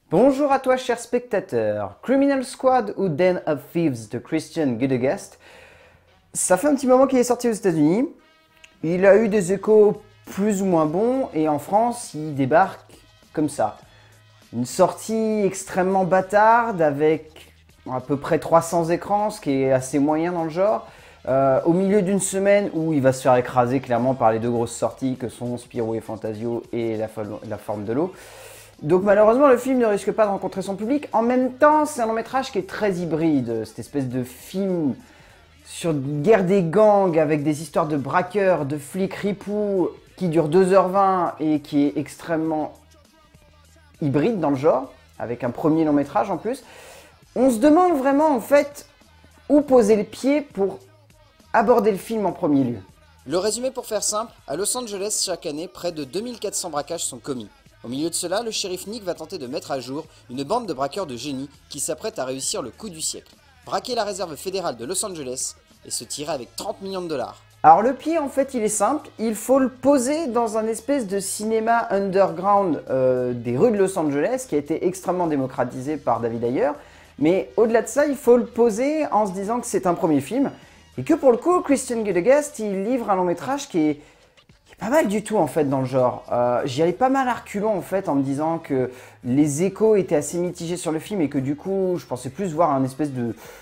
Bonjour à toi cher spectateur. Criminal Squad ou Den of Thieves de Christian Gudegast. Ça fait un petit moment qu'il est sorti aux États-Unis. Il a eu des échos plus ou moins bons et en France il débarque comme ça. Une sortie extrêmement bâtarde avec à peu près 300 écrans, ce qui est assez moyen dans le genre. Au milieu d'une semaine où il va se faire écraser clairement par les deux grosses sorties que sont Spirou et Fantasio et la forme de l'eau. Donc malheureusement le film ne risque pas de rencontrer son public. En même temps c'est un long métrage qui est très hybride, cette espèce de film sur une guerre des gangs avec des histoires de braqueurs, de flics ripoux qui dure 2h20 et qui est extrêmement hybride dans le genre, avec un premier long métrage en plus. On se demande vraiment en fait où poser le pied pour aborder le film en premier lieu. Le résumé pour faire simple, à Los Angeles chaque année, près de 2400 braquages sont commis. Au milieu de cela, le shérif Nick va tenter de mettre à jour une bande de braqueurs de génie qui s'apprête à réussir le coup du siècle. Braquer la réserve fédérale de Los Angeles et se tirer avec 30 millions de dollars. Alors le pied en fait il est simple, il faut le poser dans un espèce de cinéma underground des rues de Los Angeles qui a été extrêmement démocratisé par David Ayer. Mais au-delà de ça, il faut le poser en se disant que c'est un premier film et que pour le coup, Christian Gudegast il livre un long métrage qui est pas mal du tout en fait dans le genre. J'y allais pas mal à reculons en fait en me disant que les échos étaient assez mitigés sur le film et que du coup je pensais plus voir un espèce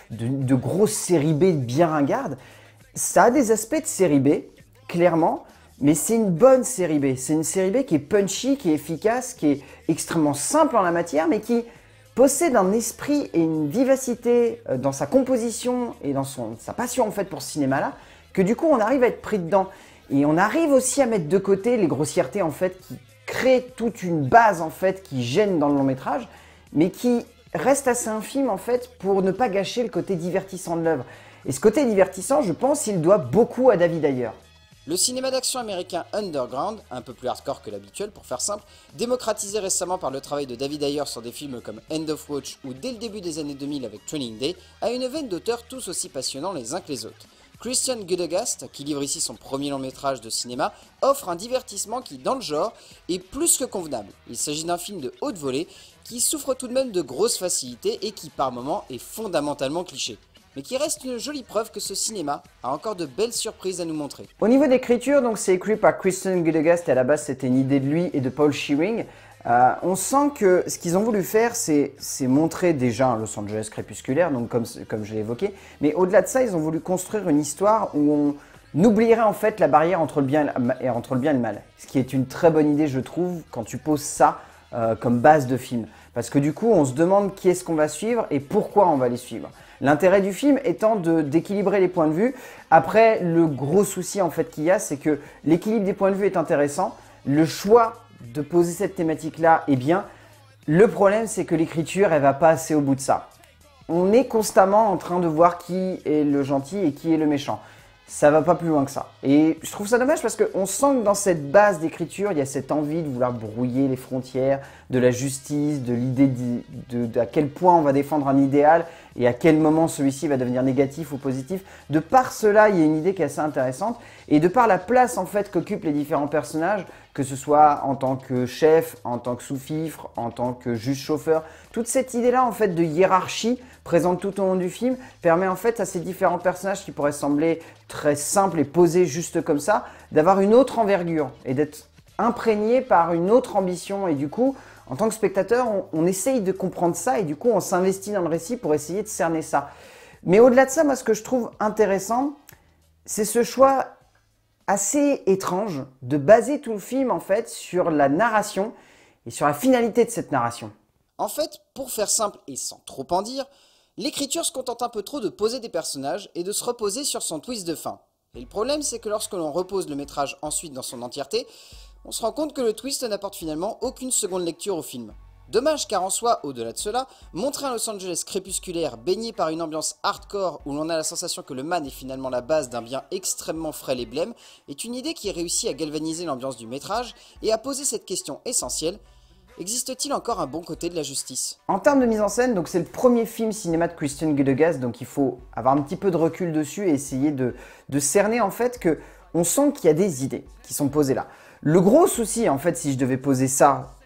de grosse série B bien ringarde. Ça a des aspects de série B, clairement, mais c'est une bonne série B. C'est une série B qui est punchy, qui est efficace, qui est extrêmement simple en la matière, mais qui possède un esprit et une vivacité dans sa composition et dans sa passion en fait pour ce cinéma-là, que du coup on arrive à être pris dedans. Et on arrive aussi à mettre de côté les grossièretés en fait qui créent toute une base en fait qui gêne dans le long métrage, mais qui reste assez infime en fait pour ne pas gâcher le côté divertissant de l'œuvre. Et ce côté divertissant, je pense, il doit beaucoup à David Ayer. Le cinéma d'action américain underground, un peu plus hardcore que l'habituel pour faire simple, démocratisé récemment par le travail de David Ayer sur des films comme End of Watch ou dès le début des années 2000 avec Training Day, a une veine d'auteurs tous aussi passionnants les uns que les autres. Christian Gudegast, qui livre ici son premier long métrage de cinéma, offre un divertissement qui, dans le genre, est plus que convenable. Il s'agit d'un film de haute volée qui souffre tout de même de grosses facilités et qui, par moments, est fondamentalement cliché. Mais qui reste une jolie preuve que ce cinéma a encore de belles surprises à nous montrer. Au niveau d'écriture, donc c'est écrit par Christian Gudegast et à la base c'était une idée de lui et de Paul Shearing. On sent que ce qu'ils ont voulu faire, c'est montrer déjà un Los Angeles crépusculaire, donc comme je l'ai évoqué, mais au-delà de ça, ils ont voulu construire une histoire où on oublierait en fait la barrière entre le bien et le mal. Ce qui est une très bonne idée, je trouve, quand tu poses ça comme base de film. Parce que du coup, on se demande qui est-ce qu'on va suivre et pourquoi on va les suivre. L'intérêt du film étant d'équilibrer les points de vue. Après, le gros souci en fait qu'il y a, c'est que l'équilibre des points de vue est intéressant. Le choix de poser cette thématique-là est bien. Le problème, c'est que l'écriture, elle va pas assez au bout de ça. On est constamment en train de voir qui est le gentil et qui est le méchant. Ça va pas plus loin que ça. Et je trouve ça dommage parce qu'on sent que dans cette base d'écriture, il y a cette envie de vouloir brouiller les frontières de la justice, de l'idée à quel point on va défendre un idéal et à quel moment celui-ci va devenir négatif ou positif. De par cela, il y a une idée qui est assez intéressante. Et de par la place en fait qu'occupent les différents personnages, que ce soit en tant que chef, en tant que sous-fifre, en tant que juge chauffeur, toute cette idée-là en fait de hiérarchie présente tout au long du film permet en fait à ces différents personnages qui pourraient sembler très simples et posés juste comme ça, d'avoir une autre envergure et d'être imprégné par une autre ambition. Et du coup, en tant que spectateur, on essaye de comprendre ça et du coup, on s'investit dans le récit pour essayer de cerner ça. Mais au-delà de ça, moi, ce que je trouve intéressant, c'est ce choix assez étrange de baser tout le film en fait sur la narration et sur la finalité de cette narration. En fait, pour faire simple et sans trop en dire, l'écriture se contente un peu trop de poser des personnages et de se reposer sur son twist de fin. Et le problème, c'est que lorsque l'on repose le métrage ensuite dans son entièreté, on se rend compte que le twist n'apporte finalement aucune seconde lecture au film. Dommage car en soi, au-delà de cela, montrer un Los Angeles crépusculaire baigné par une ambiance hardcore où l'on a la sensation que le man est finalement la base d'un bien extrêmement frêle et blême est une idée qui réussit à galvaniser l'ambiance du métrage et à poser cette question essentielle: existe-t-il encore un bon côté de la justice? En termes de mise en scène, donc c'est le premier film cinéma de Christian Gudegast, donc il faut avoir un petit peu de recul dessus et essayer de cerner en fait que on sent qu'il y a des idées qui sont posées là. Le gros souci en fait, si je devais poser ça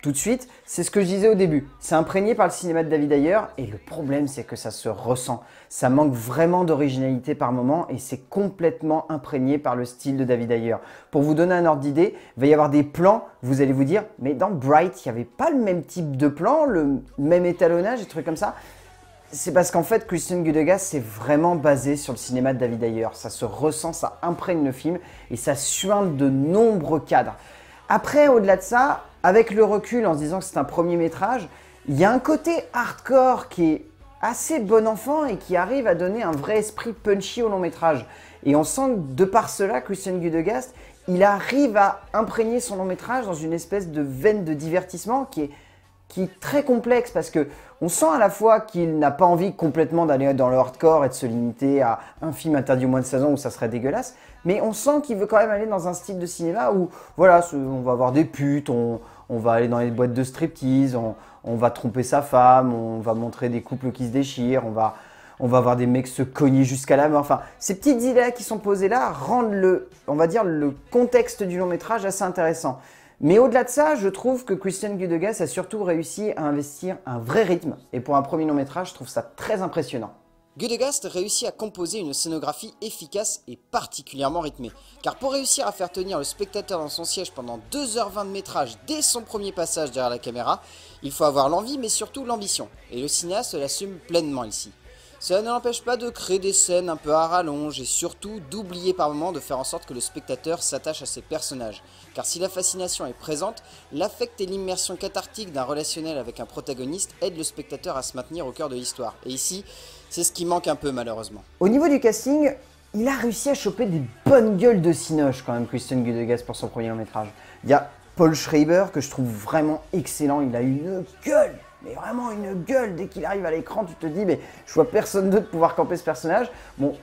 tout de suite, c'est ce que je disais au début. C'est imprégné par le cinéma de David Ayer et le problème c'est que ça se ressent. Ça manque vraiment d'originalité par moment et c'est complètement imprégné par le style de David Ayer. Pour vous donner un ordre d'idée, il va y avoir des plans, vous allez vous dire, mais dans Bright, il n'y avait pas le même type de plan, le même étalonnage, des trucs comme ça. C'est parce qu'en fait, Kristen Gudegas, c'est vraiment basé sur le cinéma de David Ayer. Ça se ressent, ça imprègne le film et ça suinte de nombreux cadres. Après, au-delà de ça, avec le recul, en se disant que c'est un premier métrage, il y a un côté hardcore qui est assez bon enfant et qui arrive à donner un vrai esprit punchy au long métrage. Et on sent que de par cela, Kristen Gudegas, il arrive à imprégner son long métrage dans une espèce de veine de divertissement qui est très complexe parce que on sent à la fois qu'il n'a pas envie complètement d'aller dans le hardcore et de se limiter à un film interdit au moins de 16 ans où ça serait dégueulasse, mais on sent qu'il veut quand même aller dans un style de cinéma où voilà, on va avoir des putes, on va aller dans les boîtes de striptease, on va tromper sa femme, on va montrer des couples qui se déchirent, on va voir des mecs se cogner jusqu'à la mort. Enfin, ces petites idées-là qui sont posées là rendent on va dire, le contexte du long métrage assez intéressant. Mais au-delà de ça, je trouve que Kristen Gudegas a surtout réussi à investir un vrai rythme. Et pour un premier long métrage, je trouve ça très impressionnant. Gudegas réussit à composer une scénographie efficace et particulièrement rythmée. Car pour réussir à faire tenir le spectateur dans son siège pendant 2h20 de métrage dès son premier passage derrière la caméra, il faut avoir l'envie mais surtout l'ambition. Et le cinéaste l'assume pleinement ici. Cela ne l'empêche pas de créer des scènes un peu à rallonge et surtout d'oublier par moments de faire en sorte que le spectateur s'attache à ses personnages. Car si la fascination est présente, l'affect et l'immersion cathartique d'un relationnel avec un protagoniste aident le spectateur à se maintenir au cœur de l'histoire. Et ici, c'est ce qui manque un peu malheureusement. Au niveau du casting, il a réussi à choper des bonnes gueules de cinoche quand même, Kristen Gudegas, pour son premier long métrage. Il y a Paul Schreiber que je trouve vraiment excellent, il a une gueule. Mais vraiment une gueule, dès qu'il arrive à l'écran, tu te dis, mais je vois personne d'autre pouvoir camper ce personnage. Bon,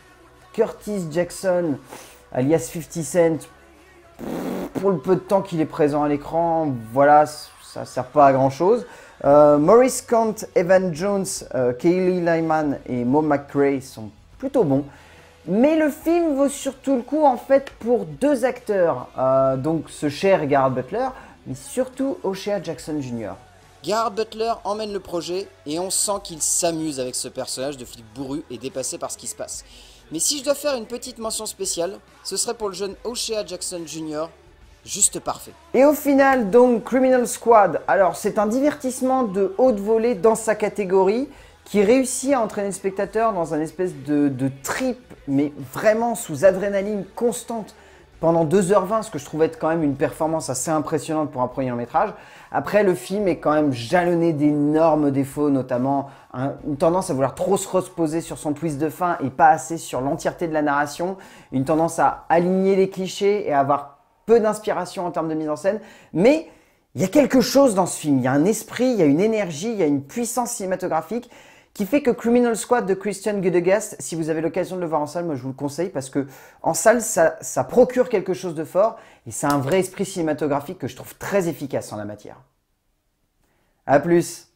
Curtis Jackson, alias 50 Cent, pour le peu de temps qu'il est présent à l'écran, voilà, ça sert pas à grand chose. Maurice Kant, Evan Jones, Kaylee Lyman et Mo McRae sont plutôt bons. Mais le film vaut surtout le coup en fait pour deux acteurs, donc ce cher Gerard Butler, mais surtout O'Shea Jackson Jr. Gerard Butler emmène le projet et on sent qu'il s'amuse avec ce personnage de flic bourru et dépassé par ce qui se passe. Mais si je dois faire une petite mention spéciale, ce serait pour le jeune O'Shea Jackson Jr., juste parfait. Et au final donc Criminal Squad, alors c'est un divertissement de haute volée dans sa catégorie qui réussit à entraîner le spectateur dans un espèce de trip, mais vraiment sous adrénaline constante pendant 2h20, ce que je trouve être quand même une performance assez impressionnante pour un premier long métrage. Après, le film est quand même jalonné d'énormes défauts, notamment une tendance à vouloir trop se reposer sur son twist de fin et pas assez sur l'entièreté de la narration, une tendance à aligner les clichés et à avoir peu d'inspiration en termes de mise en scène. Mais il y a quelque chose dans ce film, il y a un esprit, il y a une énergie, il y a une puissance cinématographique qui fait que Criminal Squad de Kristen Gudegas, si vous avez l'occasion de le voir en salle, moi je vous le conseille parce que en salle, ça procure quelque chose de fort et c'est un vrai esprit cinématographique que je trouve très efficace en la matière. A plus!